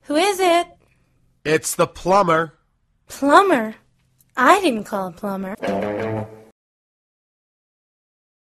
Who is it? It's the plumber. Plumber? I didn't call a plumber.